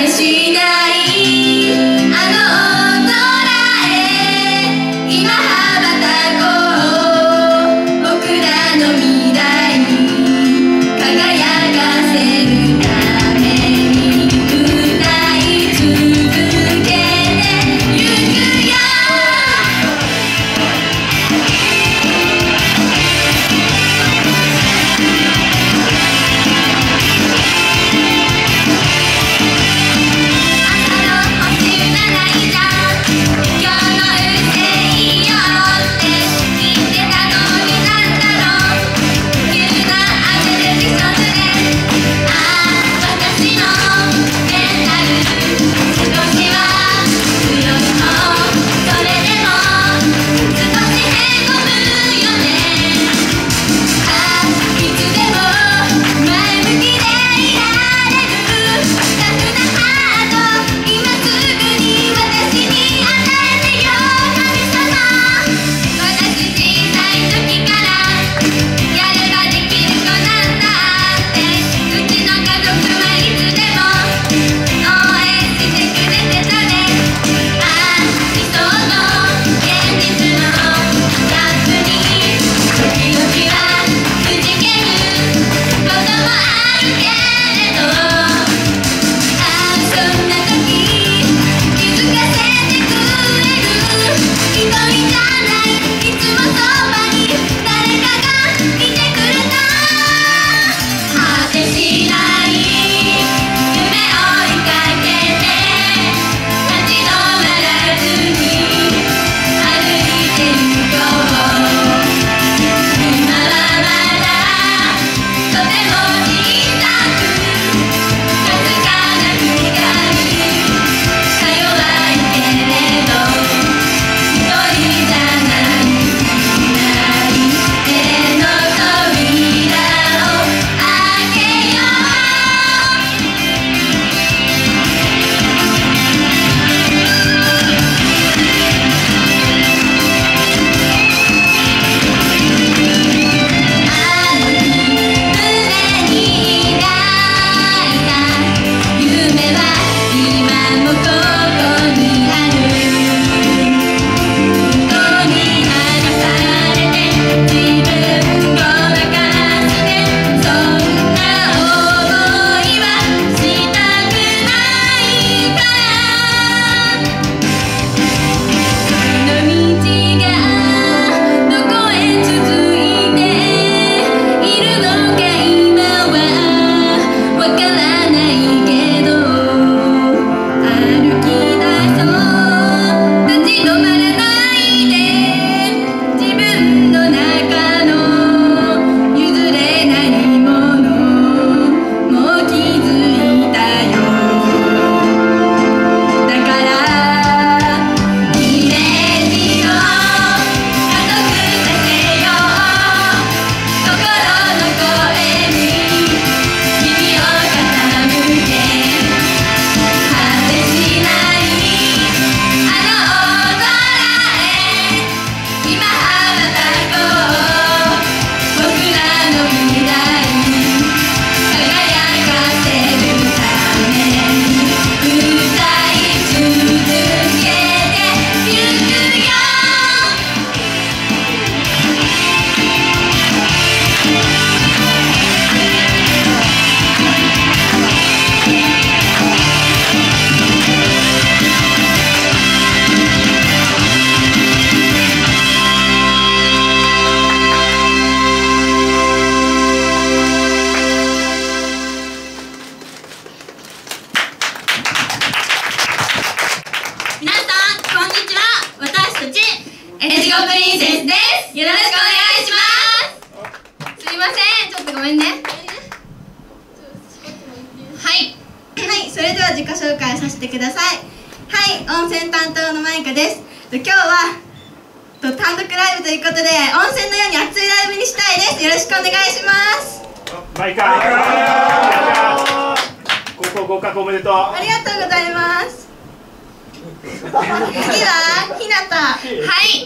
それでは自己紹介させてください。はい、温泉担当のマイカです。今日は単独ライブということで温泉のように熱いライブにしたいです。よろしくお願いします。 マイカ高校合格おめでとう。 ありがとうございます。次はひなた。はい、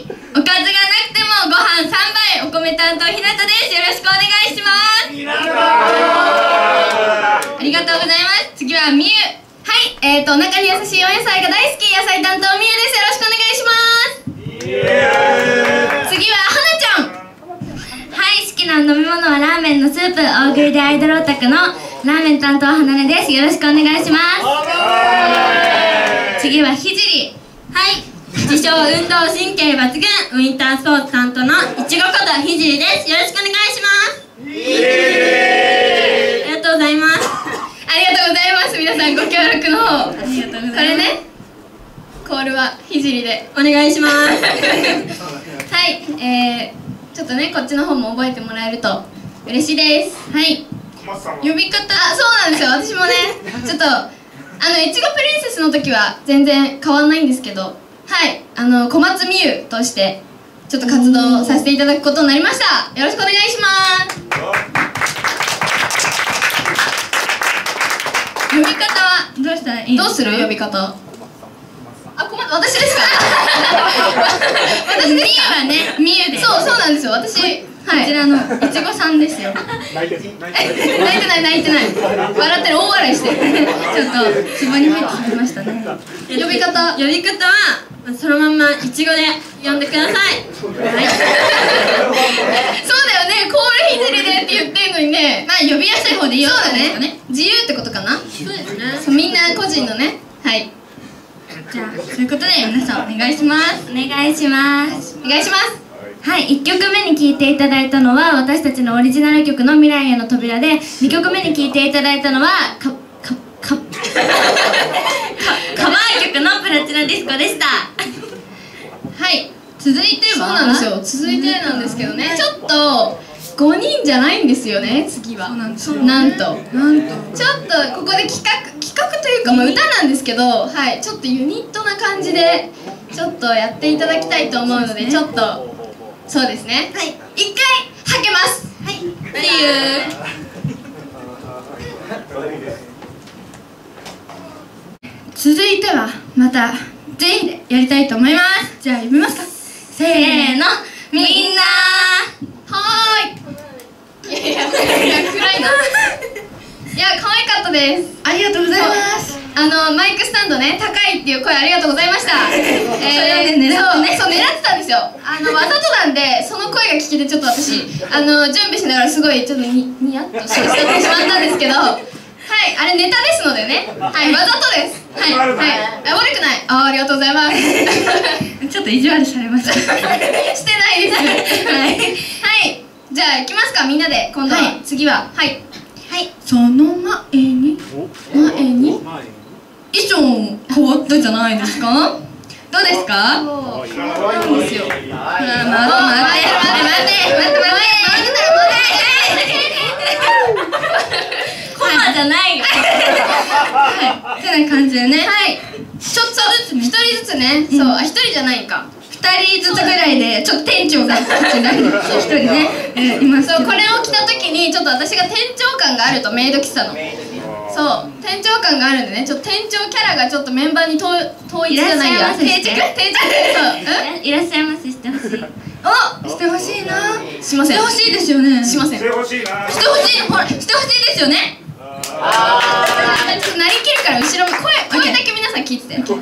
おかずがなくてもご飯3杯お米担当ひなたです。よろしくお願いします。ひなたありがとうございます。次はみゆ。はい、 中に優しいお野菜が大好き野菜担当みゆです。よろしくお願いします。次ははなちゃん。 はい、好きな飲み物はラーメンのスープ。大食いでアイドルオタクのラーメン担当はなねです。よろしくお願いします。次はひじり。はい、自称運動神経抜群ウィンタースポーツ担当のいちごことひじりです。よろしくお願いします。ありがとうございます。 ありがとうございます。皆さんご協力の方。ありがとうございます。これね、コールはひじりでお願いします。はい、ちょっとねこっちの方も覚えてもらえると嬉しいです。はい。呼び方、そうなんですよ。私もね、ちょっといちごプリンセスの時は全然変わんないんですけど、はい、小松美優としてちょっと活動させていただくことになりました。よろしくお願いします。呼び方はどうしたらいい？ どうする？呼び方。私ですか？私ですか？ はね、みゆです。 そうなんですよ。私、はい、 こちらのいちごさんですよ。 泣いてない。笑ってる、大笑いしてる。 ちょっとツボに入ってきましたね。 呼び方はそのまんまいちごで呼んでください。はい。 そうだよね。コールひじりでって言ってんのにね。 まあ呼びやすい方でいいよ。 そうだね。自由ってことかな。 そうですね。 そう、みんな個人のね。はい。 じゃあそういうことで皆さんお願いします。お願いします。 お願いします。 はい、1曲目に聴いていただいたのは私たちのオリジナル曲の未来への扉で、2曲目に聴いていただいたのはカバー曲のプラチナディスコでした。 はい、続いてはなんですよ。続いてなんですけどね、ちょっと5人じゃないんですよね、次は。なんとちょっとここで企画というか、まあ、歌なんですけど、はい、ちょっとユニットな感じでちょっとやっていただきたいと思うので、ちょっとそうですね、はい、一回はけます。はい、っていう続いてはまた全員でやりたいと思います。じゃあ呼びますか。せーの、みんなはーい。いや暗いな。いや、可愛かったです。ありがとうございます。マイクスタンドね、高いっていう声ありがとうございました。そう、狙ってたんですよ。わざとなんで、その声が聞けてちょっと私、準備しながらすごいちょっとニヤッとしてしまったんですけど、はい、あれネタですのでね、はい、わざとです。はい、悪くない。ありがとうございます。 ちょっと意地悪されました。 してないです。はい、はい、じゃあ行きますか、みんなで。今度は、次は、はい、その前に衣装変わったじゃないですか。どうですか。そうなんですよ。ほら、待ってコマじゃないよ。 はい、てな感じでね、はい、ちょっとずつ一人ずつね、そう、一人じゃないか、2人ずつぐらいで、ちょっと店長がこちらに1人ね、います。そう、これを着た時にちょっと私が店長感があると、メイド喫茶のそう、店長感があるんでね、ちょっと店長キャラがちょっとメンバーに統一じゃないや、定着いらっしゃいませしてほしい。 お、してほしいな。しません。してほしいですよね。しません。してほしいな。してほしい、ほら、してほしいですよね。ちょっとなりきるから後ろも声だけ皆さん聞いてて。いらっしゃいませ、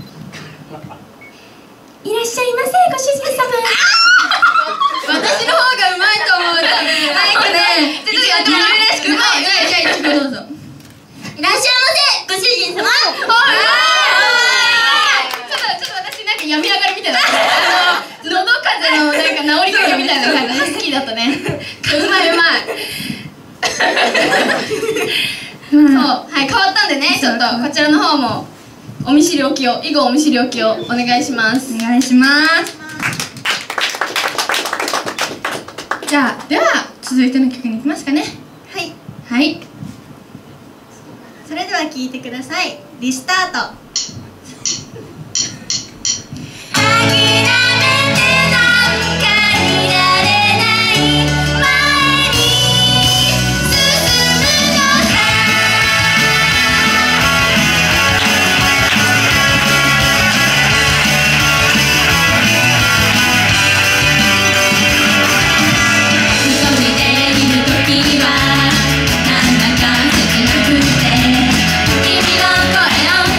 ご主人様。私の方がうまいと思う。早くね。ちょっとやってもらうらしくうまい。じゃあ、どうぞ。いらっしゃいませ、ご主人様。ほら。ちょっと私なんか病み上がりみたいな。喉風邪のなんか治りかけみたいな感じ。ハスキーだったね。うまい。そう、はい、変わったんでね、ちょっとこちらの方も以後お見知りおきをお願いします。 お願いします。 じゃあ、では続いての曲に行きますかね。はい、それでは聴いてください。リスタート。 なんだか切なくて君の声を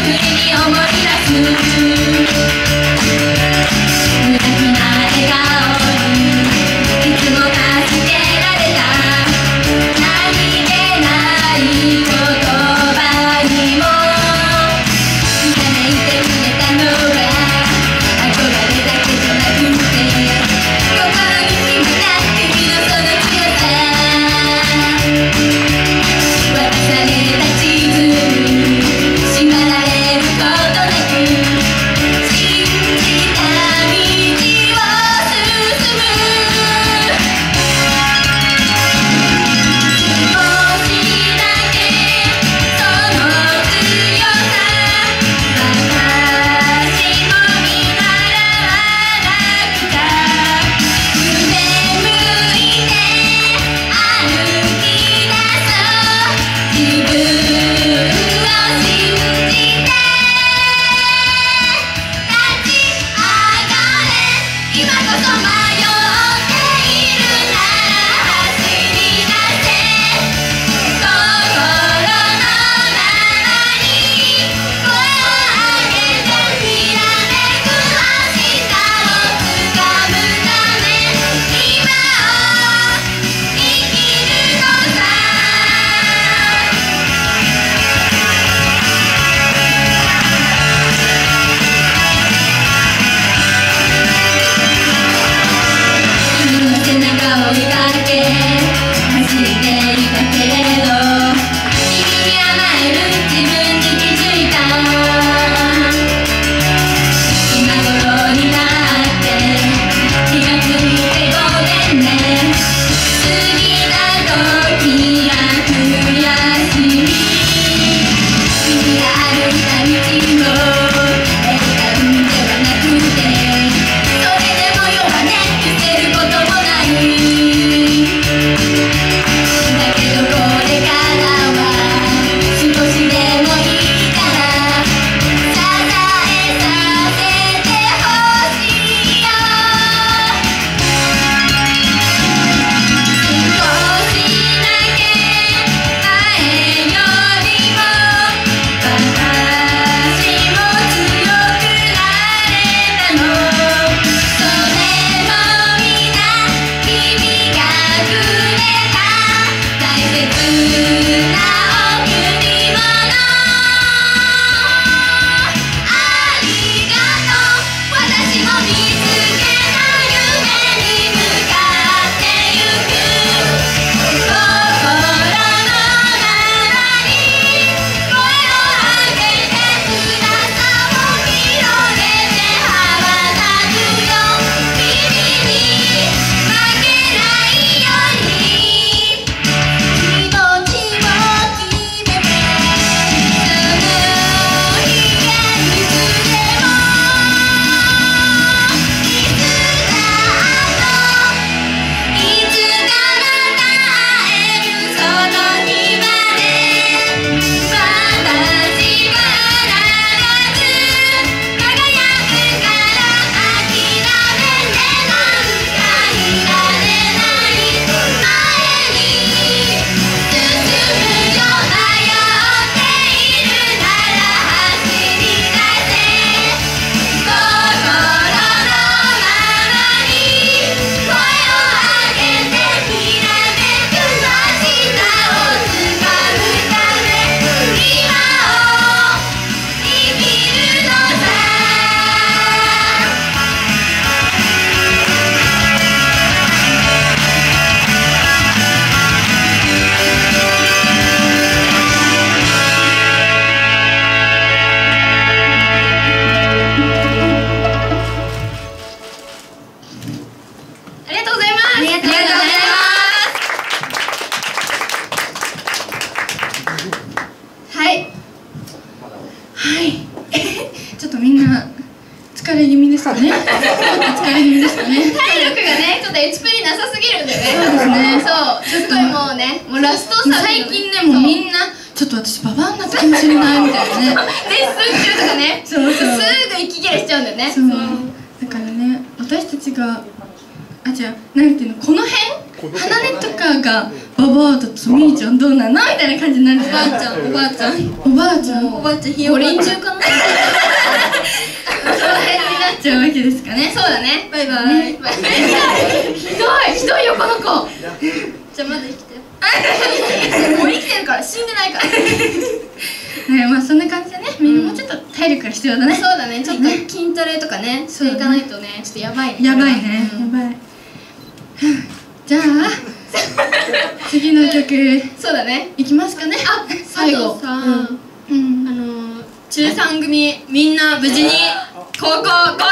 はいちょっとみんな疲れ気味ですかね疲れ気味ですかね。 体力がねちょっとエチプリなさすぎるんだよね。 そうですね。 そうすごいもうねもうラストサビ最近ねもうみんなちょっと私ババアになったかもしれないみたいなねレッスン中とかねそうそうすぐ息切れしちゃうんだよね。 そうだからね私たちがじゃあなんていうのこの辺花音とかがババアだとみーちゃんどうなのみたいな感じになるじゃん。 おばあちゃんおばあちゃんおばあちゃんひよ五こ輪中かな。 その辺になっちゃうわけですかね。 そうだね。 バイバイ。 ひどいよこの子。 じゃあまだ生きてる。 もう生きてるから死んでないから。 ねまあそんな感じでねみんなもうちょっと体力が必要だね。 そうだねちょっと筋トレとかねしていかないとねちょっとやばいね。 やばいねやばい。じゃあ次の曲そうだね。 いきますかね。最後あとさうん中3組みんな無事に高校合格しました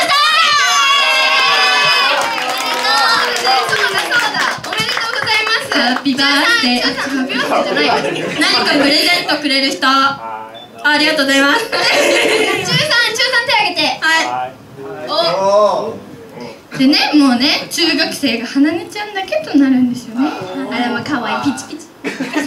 おめでとうございます。 ハッピーバースデー。 中3発表じゃないよ。 何かプレゼントくれる人ありがとうございます中3手挙げて。 はおでねもうね中学生が花音ちゃんだけとなるんですよね。 あらま可愛いピチピチ。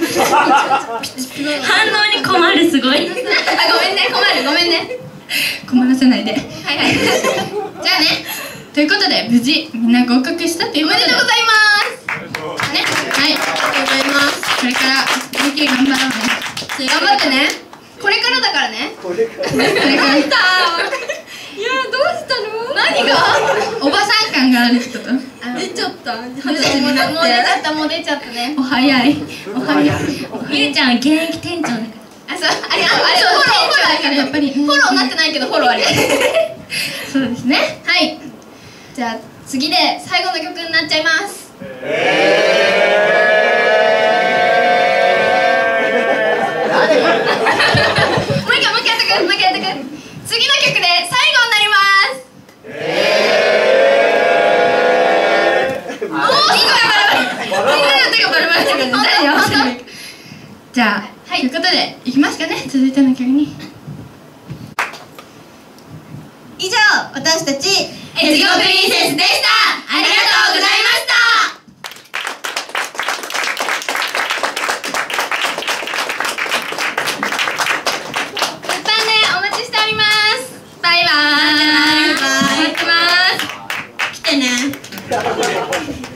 反応に困るすごいあごめんね困るごめんね。 困らせないで。 はいはい。じゃあねということで無事みんな合格したということでおめでとうございます。 ねはいありがとうございますこれから続き頑張ろうね。 頑張ってね。これからだからね。 これからいやどうしたの？何が？ おばさん感があるってこと。 出ちゃったもう出ちゃったね。 お早いお早い。 ゆうちゃん現役店長だからあそうあれフォローあるからやっぱりフォローなってないけどフォローある。 そうですね。 はい。じゃあ次で最後の曲になっちゃいます。もう一回やってく。次の曲で最後になります。 じゃあ、ということでいきますかね続いての曲に。 以上私たち越後プリンセスでした。ありがとうございました物販でお待ちしております。 バイバーイ待ってます。 来てね